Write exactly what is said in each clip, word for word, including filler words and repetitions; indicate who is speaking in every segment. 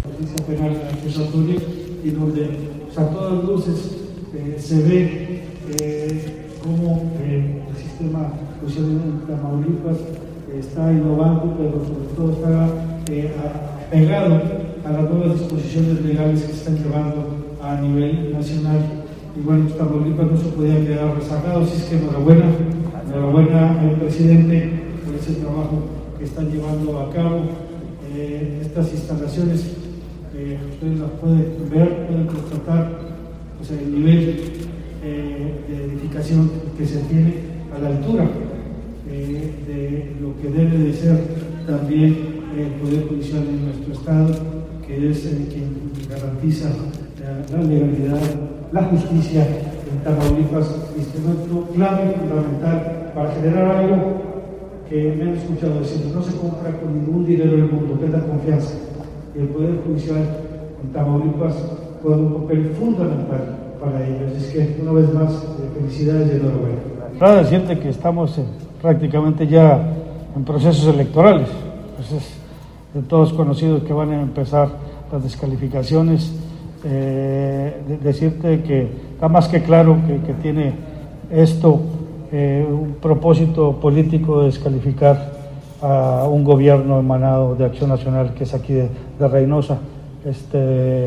Speaker 1: Justicia penal acusatoria y donde pues, a todas luces eh, se ve eh, cómo eh, el sistema judicial en Tamaulipas eh, está innovando, pero sobre todo está eh, pegado a las nuevas disposiciones legales que se están llevando a nivel nacional. Y bueno, pues, Tamaulipas no se podía quedar rezagado, así es que enhorabuena, enhorabuena al presidente por ese trabajo que están llevando a cabo. Eh, estas instalaciones, eh, ustedes las pueden ver, pueden constatar pues, el nivel eh, de edificación que se tiene a la altura eh, de lo que debe de ser también el Poder Judicial en nuestro Estado, que es eh, quien garantiza la, la legalidad, la justicia en Tamaulipas, instrumento clave, fundamental para generar algo que me han escuchado decir, no se compra con ningún dinero del mundo, que es la confianza. Y el Poder Judicial en Tamaulipas juega un papel fundamental para ellos. Es que, una vez más, felicidades y enhorabuena.
Speaker 2: Para decirte que estamos en, prácticamente ya en procesos electorales. Pues es de todos conocidos que van a empezar las descalificaciones. Eh, de, decirte que está más que claro que, que tiene esto Eh, un propósito político de descalificar a un gobierno emanado de Acción Nacional que es aquí de, de Reynosa. Este, eh,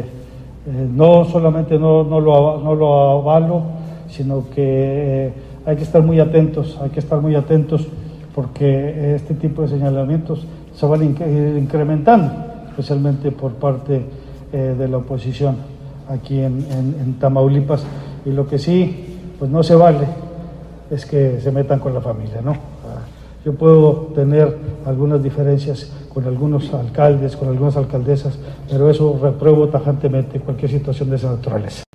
Speaker 2: no solamente no, no, lo, no lo avalo, sino que eh, hay que estar muy atentos, hay que estar muy atentos porque este tipo de señalamientos se van a incrementando, especialmente por parte eh, de la oposición aquí en, en, en Tamaulipas. Y lo que sí, pues no se vale es que se metan con la familia, ¿no? Yo puedo tener algunas diferencias con algunos alcaldes, con algunas alcaldesas, pero eso repruebo tajantemente cualquier situación de esa naturaleza.